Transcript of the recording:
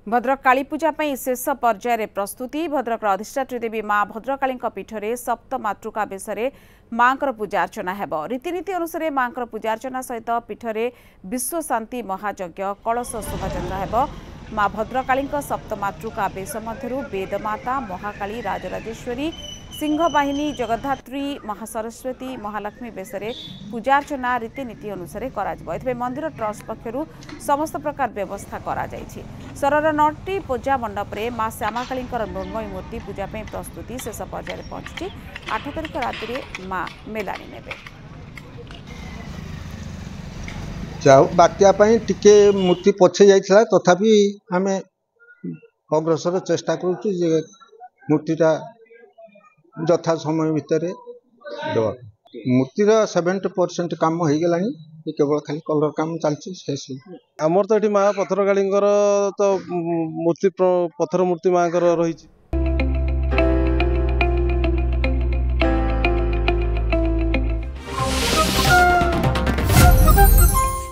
भद्रक कालीपूजा शेष पर्यायर प्रस्तुति भद्रक अधिष्ठात्री देवी माँ भद्रकाली पीठरे सप्त मातृका बेश माँ पूजार्चना हेब रीतिनीति अनुसार माँ पूजार्चना सहित पीठरे विश्व शांति महायज्ञ कलश शोभायात्रा हेब। माँ भद्रकाली सप्त मातृका बेश मध्यरु वेदमाता महाकाली राजराजेश्वरी सिंहवाहिनी जगद्धात्री महासरस्वती महालक्ष्मी बेशरे पूजार्चना रीतिनीति अनुसार कर मंदिर ट्रस्ट पक्षरु समस्त प्रकार व्यवस्था करा जायछि। सरर 9टी पूजा मंडप रे माँ श्यामाकाली मृण्मयी मूर्ति पूजा प्रस्तुति शेष पर्यायर पहुंची। 8 तारिख राति रे माँ मेलानी नेबे। बात्या टिके मूर्ति पछे जाइछला तथापि आमे अग्रसर चेष्टा करूछु जे मूर्तिटा यथा समय भितर मूर्तिर 70% काम हो गलानी केवल खाली कलर काम चलछि। आमर तो ये माँ पत्थर काली तो मूर्ति पत्थर मूर्ति माँ रही